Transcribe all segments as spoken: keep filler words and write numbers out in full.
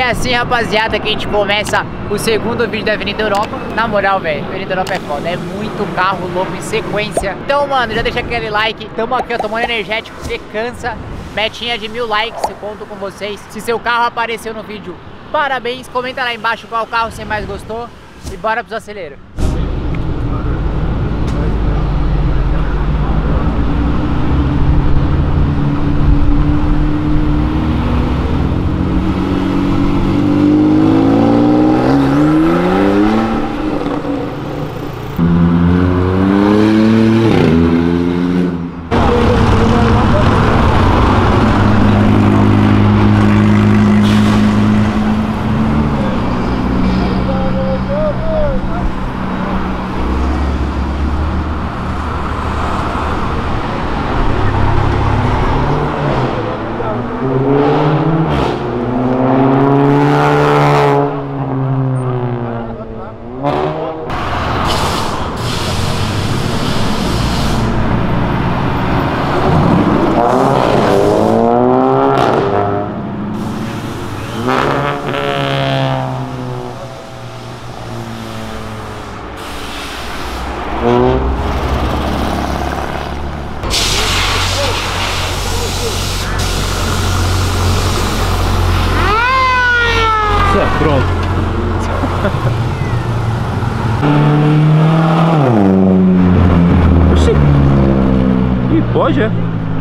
é assim, rapaziada, que a gente começa o segundo vídeo da Avenida Europa. Na moral, velho, Avenida Europa é foda, é muito carro louco em sequência. Então, mano, já deixa aquele like. Tamo aqui, ó, tomando energético, você cansa. Metinha de mil likes, eu conto com vocês. Se seu carro apareceu no vídeo, parabéns. Comenta lá embaixo qual carro você mais gostou. E bora pros aceleros. Pronto. Oxi. Ih, pode, é?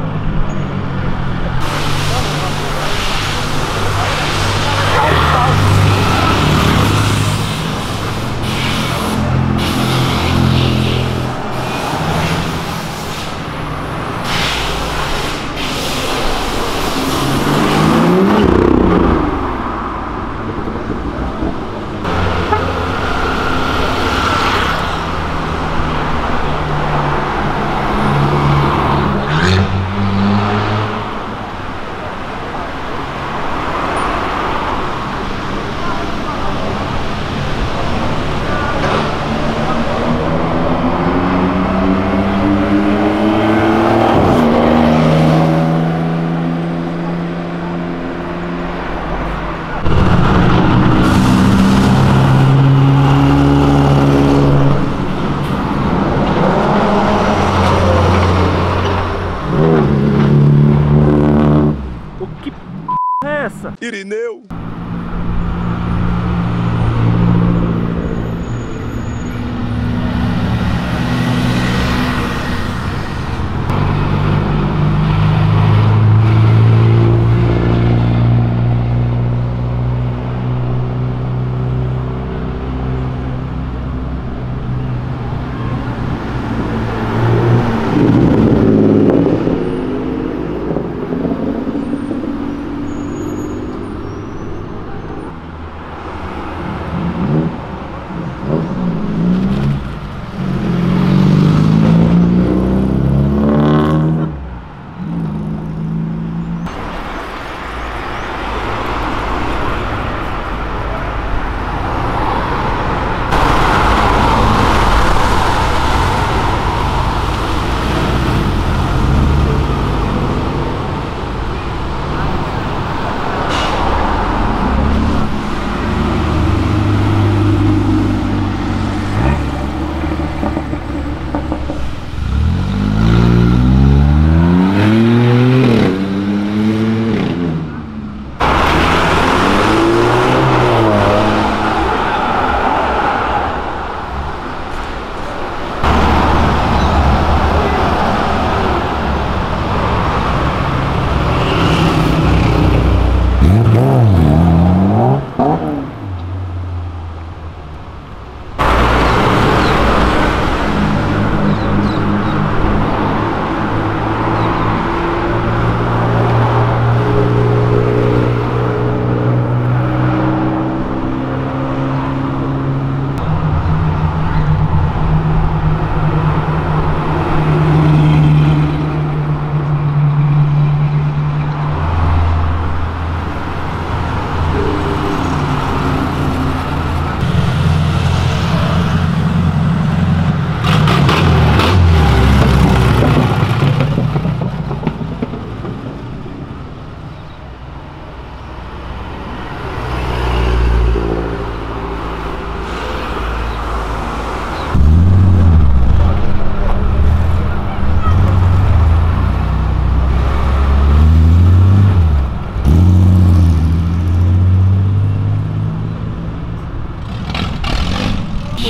Irineu.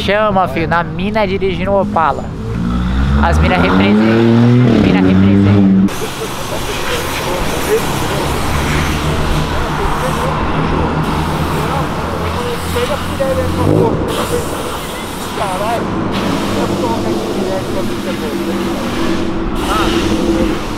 chama, filho, na mina dirigindo o Opala. As minas representam. Mina representa. Pega a pirelli aí pra porra. Caralho. Eu vou colocar aqui direto pra ver se é bom. Ah.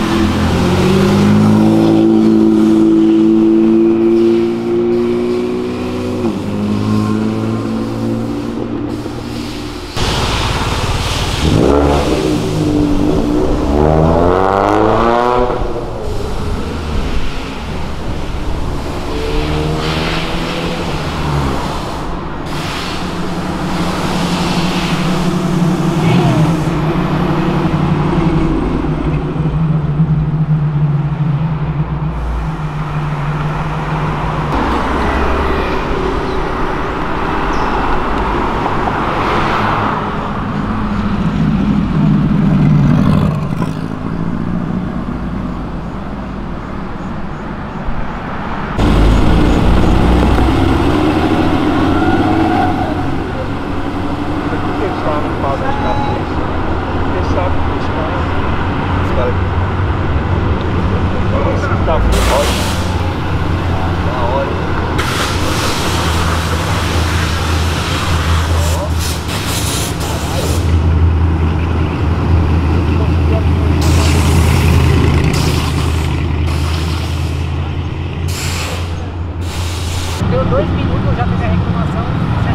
Deu dois minutos, eu já fiz a reclamação.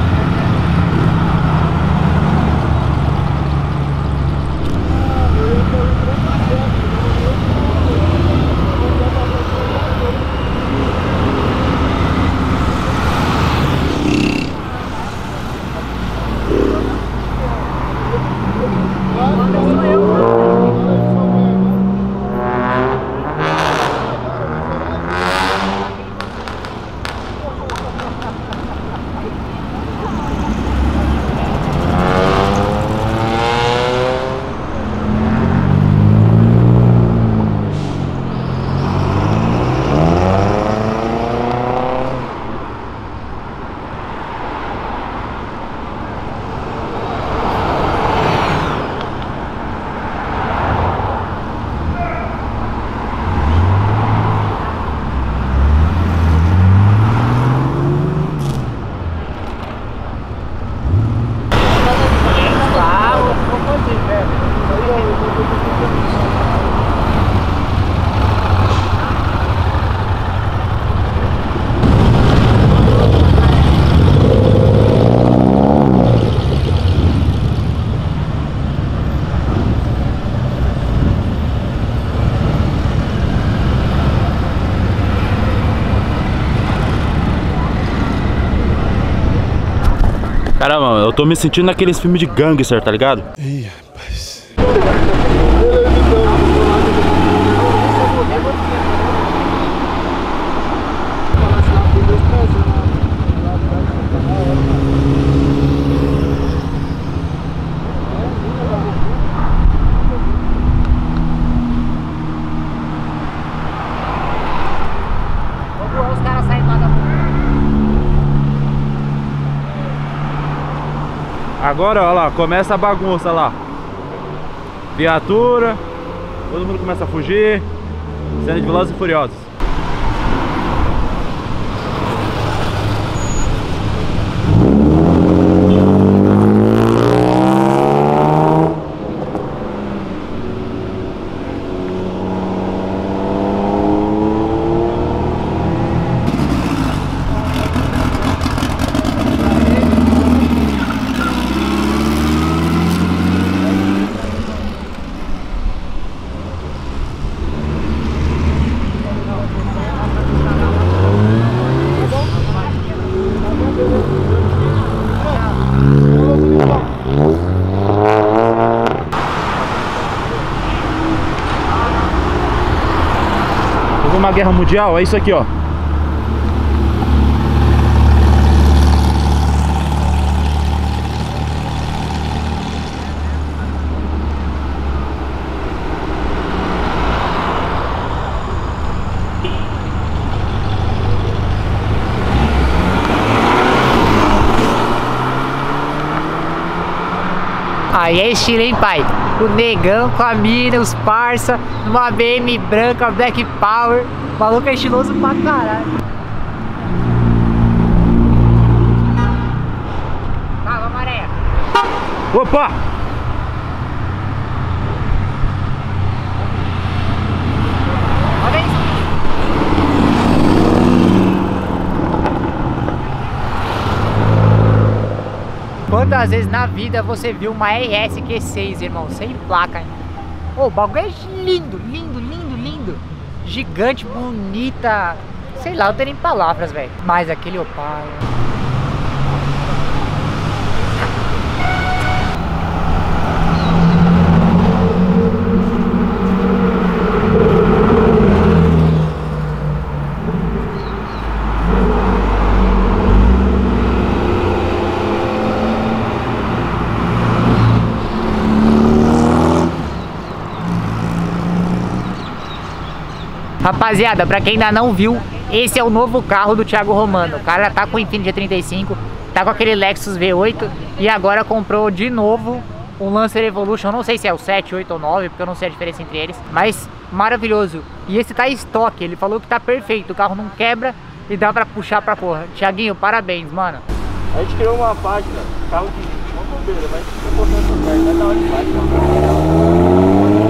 Caramba, eu tô me sentindo naqueles filmes de gangster, tá ligado? Ih, rapaz. Os caras saem lá da rua. Agora, olha lá, começa a bagunça lá. Viatura, todo mundo começa a fugir. Cena de Velozes e Furiosos. Uma guerra mundial, é isso aqui, ó. Aí é estilo, hein, pai? O negão com a mina, os parça, numa B M branca, Black Power. O maluco é estiloso pra caralho. Calma, maré. Opa! Olha isso. Quantas vezes na vida você viu uma R S Q seis, irmão, sem placa, hein? Ô, o bagulho é lindo, lindo, lindo, lindo. Gigante, bonita. Sei lá, não tem nem palavras, velho. Mas aquele Opala. Rapaziada, pra quem ainda não viu, esse é o novo carro do Thiago Romano. O cara tá com o Infiniti trinta e cinco, tá com aquele Lexus V oito e agora comprou de novo um Lancer Evolution. Não sei se é o sete, oito ou nove, porque eu não sei a diferença entre eles, mas maravilhoso. E esse tá em estoque, ele falou que tá perfeito, o carro não quebra e dá pra puxar pra porra. Thiaguinho, parabéns, mano. A gente criou uma página, carro de uma bobeira, mas eu vou botar essa perna, vai dar hora de página.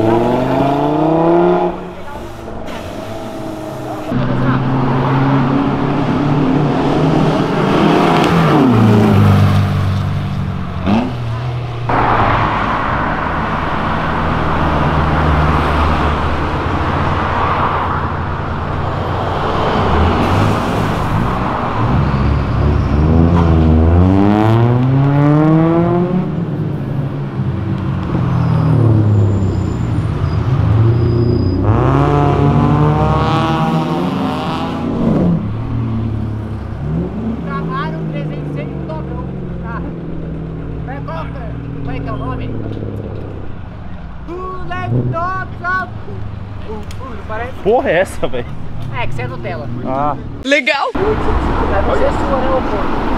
Porra é essa, velho? É, que você é Nutella. Ah. Legal! É você sua, né, ô porco?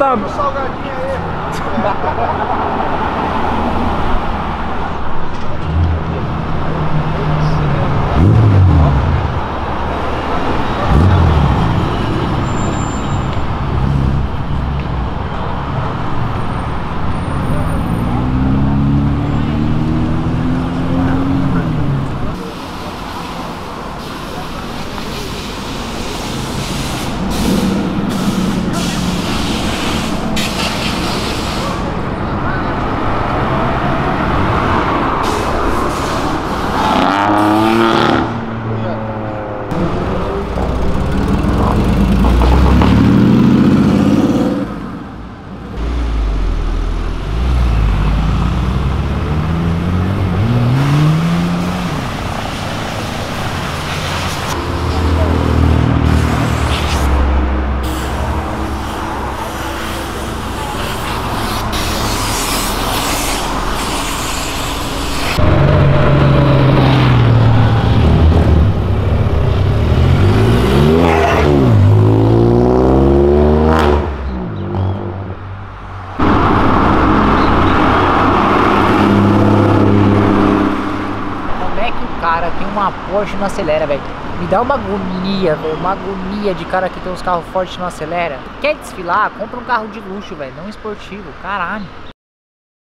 Dá um salgadinho aí. Cara, tem uma Porsche e não acelera, velho. Me dá uma agonia, velho. Uma agonia de cara que tem uns carros fortes e não acelera. Quer desfilar? Compra um carro de luxo, velho. Não esportivo. Caralho.